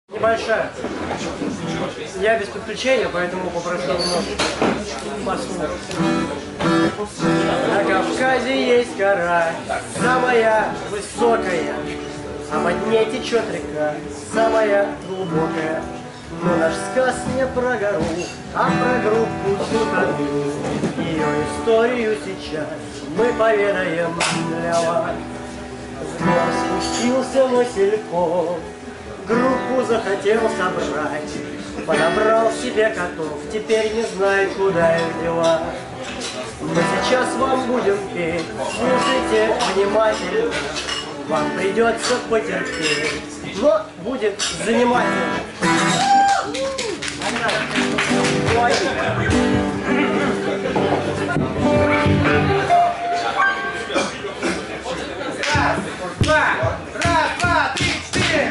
Небольшая. Я без подключения, поэтому попросил немножко послушать. На Кавказе есть гора, самая высокая, а под ней течет река, самая глубокая. Но наш сказ не про гору, а про группу Сухоту. Ее историю сейчас мы поведаем для вас. С гор спустился Васильков, группу захотел собрать, подобрал себе котов, теперь не знает, куда их девать. Мы сейчас вам будем петь, слушайте внимательно, вам придется потерпеть, но будет занимательно. Раз, два, три, четыре.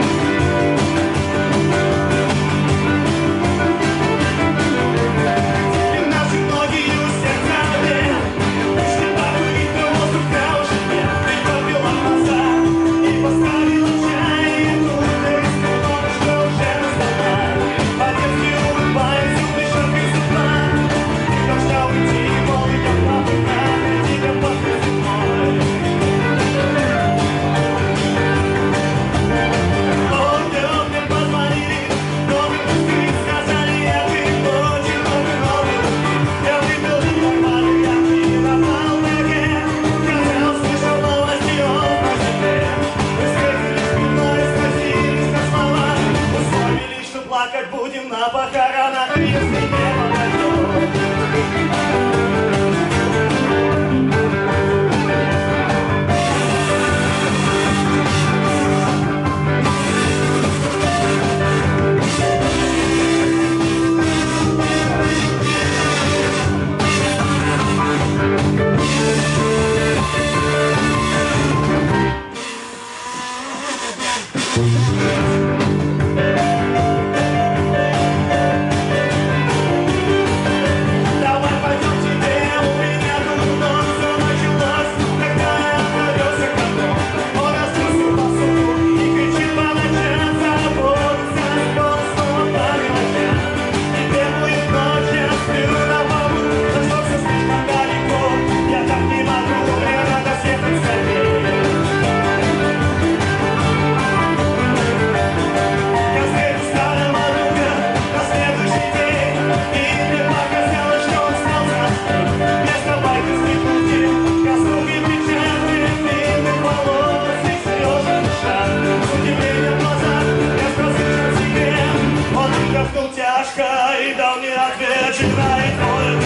Плакать будем на похоронах, если не подойдет. Тяжко и дал мне ответ, играет мой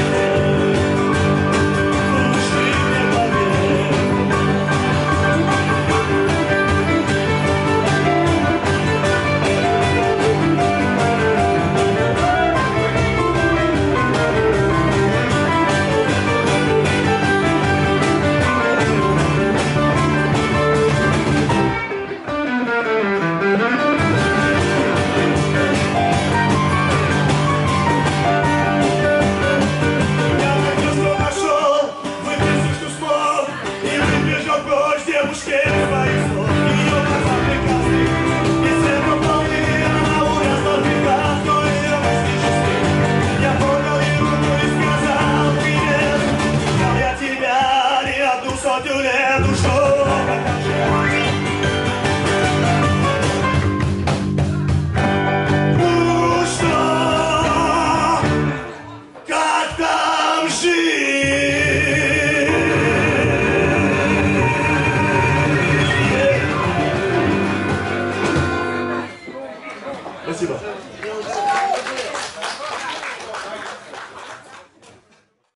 Спасибо.